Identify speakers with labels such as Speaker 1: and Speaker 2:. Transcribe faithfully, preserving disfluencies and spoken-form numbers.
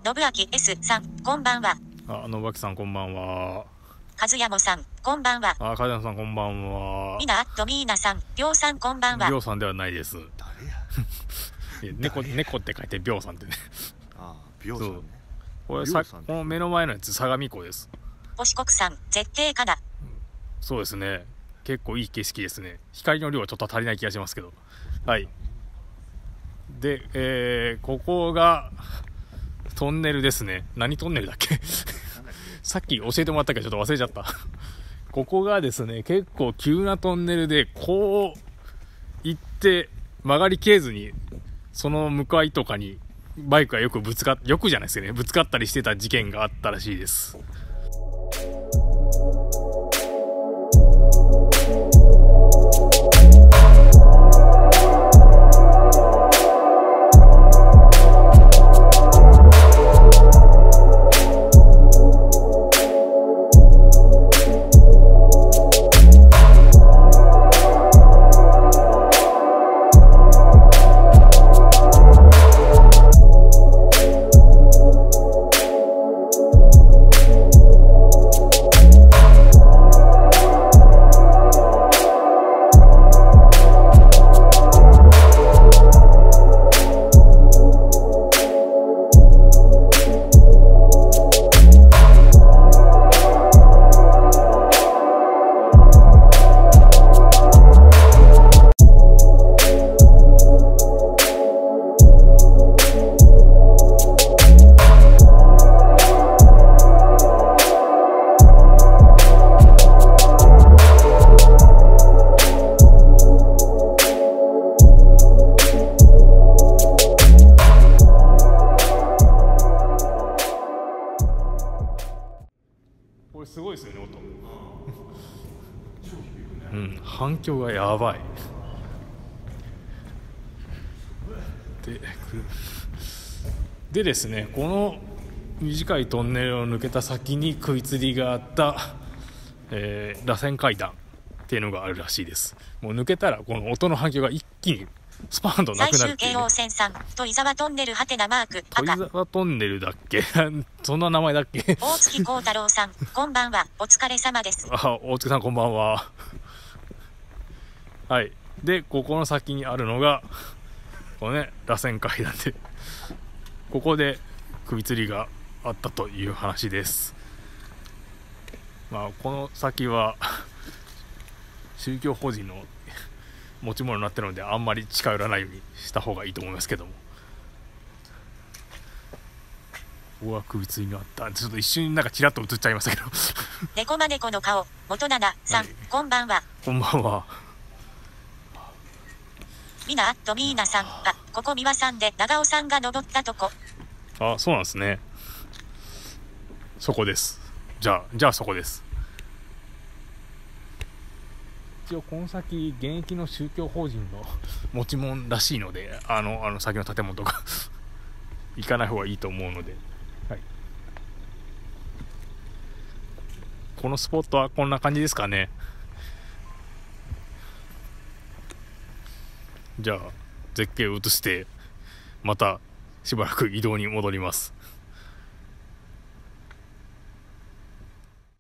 Speaker 1: 信明 S さん、こんばんは。
Speaker 2: あ、信明さんこんばんは。
Speaker 1: 和山さん、こんばんは。
Speaker 2: あ、和山さんこんばんは。
Speaker 1: みな、とみーなさん、びょうさんこんばんは。
Speaker 2: びょうさんではないです。
Speaker 3: 誰や
Speaker 2: 猫、猫って書いてびょうさんってね。
Speaker 3: ああ、びょうさんね。
Speaker 2: これさ、この目の前のやつ相模湖です。
Speaker 1: 星国さん、絶景かな。
Speaker 2: そうですね。結構いい景色ですね。光の量はちょっと足りない気がしますけど。はい。で、えー、ここがトンネルですね。何トンネルだっけさっき教えてもらったけどちょっと忘れちゃったここがですね、結構急なトンネルで、こう行って曲がりきれずにその向かいとかにバイクがよくぶつかっよくじゃないですかね、ぶつかったりしてた事件があったらしいです。これすごいですよね、音。うん、反響がやばい。で、でですね、この短いトンネルを抜けた先に食いつりがあった、えー、螺旋階段っていうのがあるらしいです。もう抜けたらこの音の反響が一気にスパーンとなくなるっていう、ね。
Speaker 1: 最終京王線さん、戸井沢トンネルはてなマーク赤。
Speaker 2: 戸井沢トンネルだっけそんな名前だっけ
Speaker 1: 大月幸太郎さん、こんばんは。お疲れ様です。
Speaker 2: あ、大月さんこんばんは。はい。で、ここの先にあるのがこのね、螺旋階段で、ここで首吊りがあったという話です。まあこの先は宗教法人の持ち物になってるので、あんまり近寄らないようにした方がいいと思いますけども。ここが首吊りがあった。ちょっと一瞬なんかチラッと映っちゃいましたけど
Speaker 1: 猫ま猫の顔、元七さん、はい、こんばんは。
Speaker 2: こんばんは。
Speaker 1: みな、とみーなさん、あ、ここ三輪さんで長尾さんが登ったとこ。
Speaker 2: あ、そうなんですね。そこです。じゃあ、じゃあそこです。一応この先現役の宗教法人の持ち物らしいので、あのあの先の建物とか行かない方がいいと思うので、はい、このスポットはこんな感じですかね。じゃあ絶景を移してまたしばらく移動に戻ります。